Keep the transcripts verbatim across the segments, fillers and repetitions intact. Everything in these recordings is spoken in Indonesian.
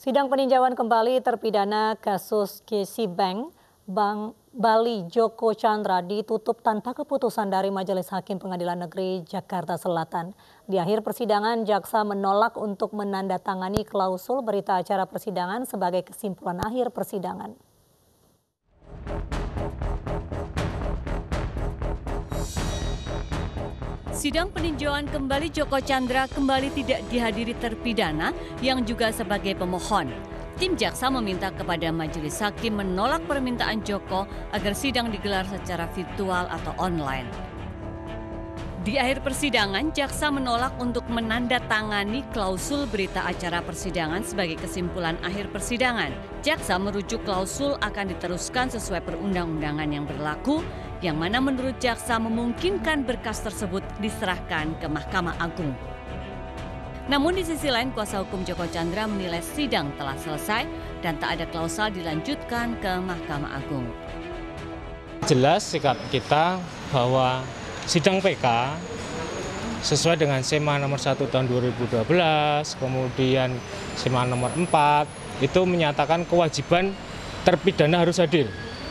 Sidang peninjauan kembali terpidana kasus Kesi Bank, Bank Bali Joko Chandra ditutup tanpa keputusan dari Majelis Hakim Pengadilan Negeri Jakarta Selatan. Di akhir persidangan, jaksa menolak untuk menandatangani klausul berita acara persidangan sebagai kesimpulan akhir persidangan. Sidang peninjauan kembali Joko Chandra kembali tidak dihadiri terpidana yang juga sebagai pemohon. Tim jaksa meminta kepada Majelis Hakim menolak permintaan Joko agar sidang digelar secara virtual atau online. Di akhir persidangan, jaksa menolak untuk menandatangani klausul berita acara persidangan sebagai kesimpulan akhir persidangan. Jaksa merujuk klausul akan diteruskan sesuai perundang-undangan yang berlaku, yang mana menurut jaksa memungkinkan berkas tersebut diserahkan ke Mahkamah Agung. Namun di sisi lain, kuasa hukum Joko Chandra menilai sidang telah selesai dan tak ada klausul dilanjutkan ke Mahkamah Agung. Jelas sikap kita bahwa sidang P K sesuai dengan SEMA nomor satu tahun dua ribu dua belas, kemudian SEMA nomor empat, itu menyatakan kewajiban terpidana harus hadir.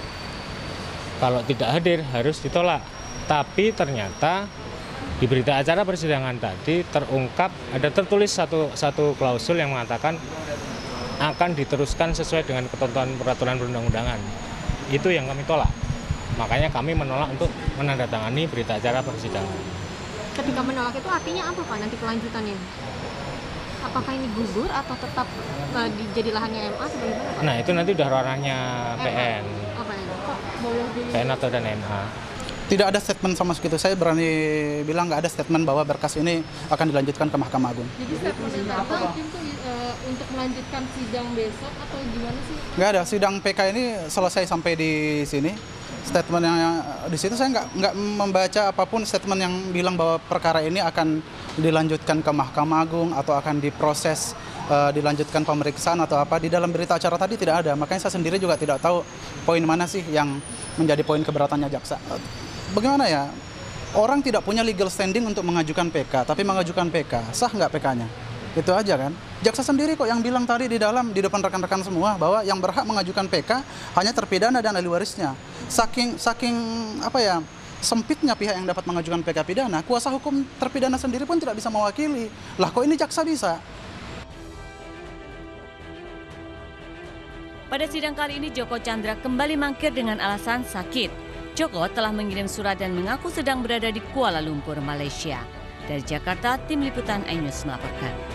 Kalau tidak hadir harus ditolak. Tapi ternyata di berita acara persidangan tadi terungkap ada tertulis satu satu klausul yang mengatakan akan diteruskan sesuai dengan ketentuan peraturan perundang-undangan. Itu yang kami tolak. Makanya kami menolak untuk menandatangani berita acara persidangan. Ketika menolak itu artinya apa Pak nanti kelanjutannya? Apakah ini gugur atau tetap uh, jadi lahannya M A sebagaimana Pak? Nah itu nanti udah ranahnya P N. Oh, P N. Kok boleh di... P N atau dan M A. Tidak ada statement sama sekali. Saya berani bilang nggak ada statement bahwa berkas ini akan dilanjutkan ke Mahkamah Agung. Jadi statement apa itu uh, untuk melanjutkan sidang besok atau gimana sih? Nggak ada. Sidang P K ini selesai sampai di sini. Statement yang di situ saya nggak nggak membaca apapun statement yang bilang bahwa perkara ini akan dilanjutkan ke Mahkamah Agung atau akan diproses uh, dilanjutkan pemeriksaan atau apa. Di dalam berita acara tadi tidak ada. Makanya saya sendiri juga tidak tahu poin mana sih yang menjadi poin keberatannya jaksa. Bagaimana ya, orang tidak punya legal standing untuk mengajukan P K, tapi mengajukan P K, sah nggak P K-nya? Itu aja kan. Jaksa sendiri kok yang bilang tadi di dalam, di depan rekan-rekan semua, bahwa yang berhak mengajukan P K hanya terpidana dan ahli warisnya. Saking, saking apa ya, sempitnya pihak yang dapat mengajukan P K pidana, kuasa hukum terpidana sendiri pun tidak bisa mewakili. Lah kok ini jaksa bisa? Pada sidang kali ini, Joko Chandra kembali mangkir dengan alasan sakit. Joko telah mengirim surat dan mengaku sedang berada di Kuala Lumpur, Malaysia. Dari Jakarta, Tim Liputan iNews melaporkan.